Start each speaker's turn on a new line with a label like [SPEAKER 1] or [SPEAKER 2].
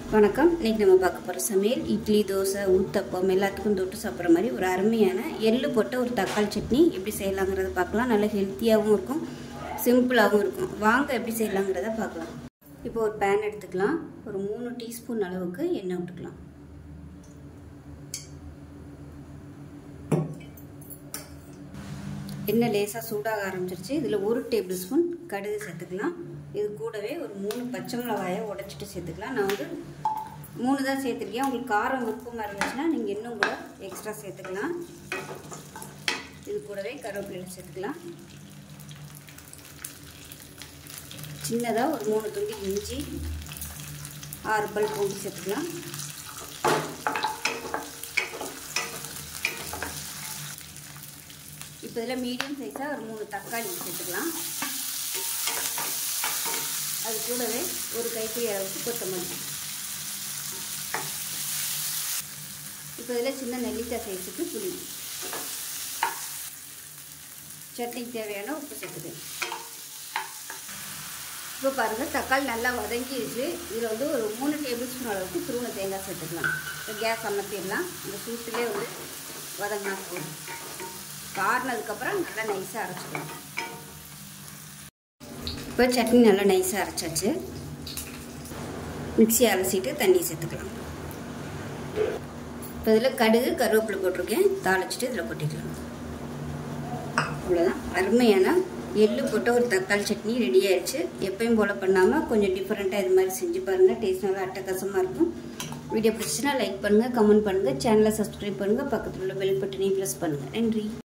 [SPEAKER 1] வணக்கம். இன்னைக்கு நம்ம பார்க்க போகிற சமையல் இட்லி, தோசை, ஊத்தப்பம் எல்லாத்துக்கும் தொட்டு சாப்பிட்ற மாதிரி ஒரு அருமையான எள்ளு போட்ட ஒரு தக்காளி சட்னி எப்படி செய்யலாங்கிறத பார்க்கலாம். நல்ல ஹெல்த்தியாகவும் இருக்கும், சிம்பிளாகவும் இருக்கும். வாங்க எப்படி செய்யலாங்கிறத பார்க்கலாம். இப்போ ஒரு பேன் எடுத்துக்கலாம். ஒரு 3 டீஸ்பூன் அளவுக்கு எண்ணெய் விட்டுக்கலாம். எண்ணெய் லேசாக சூடாக ஆரம்பிச்சிருச்சு. இதில் 1 டேபிள் ஸ்பூன் கடுகு சேர்த்துக்கலாம். இது கூடவே ஒரு 3 பச்சை மிளகாயை உடைச்சிட்டு சேர்த்துக்கலாம். நான் வந்து 3 தான் சேர்த்துருக்கேன். உங்களுக்கு காரம் விருப்பமாக இருந்துச்சுன்னா நீங்கள் இன்னும் கூட எக்ஸ்ட்ரா சேர்த்துக்கலாம். இது கூடவே கருவேப்பிலை சேர்த்துக்கலாம். சின்னதாக ஒரு 3 துண்டு இஞ்சி, 6 பல் பூண்டு சேர்த்துக்கலாம். இப்போ இதில் மீடியம் சைஸாக ஒரு 3 தக்காளி சேர்த்துக்கலாம். அது கூடவே ஒரு கைப்பிடி அளவுக்கு கொத்தமல்லி. இப்போ இதில் சின்ன நெல்லிக்காய் சைஸுக்கு புளி. சட்னிக்கு தேவையான உப்பு சேர்த்துக்கேன். இப்போ பாருங்கள், தக்காளி நல்லா வதங்கிடுச்சு. இதில் வந்து ஒரு 3 டேபிள் ஸ்பூன் அளவுக்கு துருவன தேங்காய் சேர்த்துக்கலாம். இப்போ கேஸ் அமர்த்திடலாம். அந்த சூட்டிலே வந்து வதங்கினா போதும். காரினதுக்கப்புறம் நல்லா நைஸாக அரைச்சிக்கலாம். இப்போ சட்னி நல்லா நைஸாக அரைச்சாச்சு. மிக்ஸி அரைச்சிட்டு தண்ணி சேர்த்துக்கலாம். இப்போ இதில் கடுகு, கருவேப்பிலை போட்டிருக்கேன். தாளிச்சிட்டு இதில் கொட்டிக்கலாம். அவ்வளோதான், அருமையான எள்ளு போட்ட ஒரு தக்காளி சட்னி ரெடி ஆயிடுச்சு. எப்பயும் போல் பண்ணாமல் கொஞ்சம் டிஃப்ரெண்ட்டாக இது மாதிரி செஞ்சு பாருங்கள். டேஸ்ட் நல்லா அட்டகாசமாக இருக்கும். வீடியோ பிடிச்சிச்சுன்னா லைக் பண்ணுங்கள், கமெண்ட் பண்ணுங்கள், சேனலை சப்ஸ்கிரைப் பண்ணுங்கள், பக்கத்தில் உள்ள பெல் பட்டனையும் ப்ரெஸ் பண்ணுங்கள். நன்றி.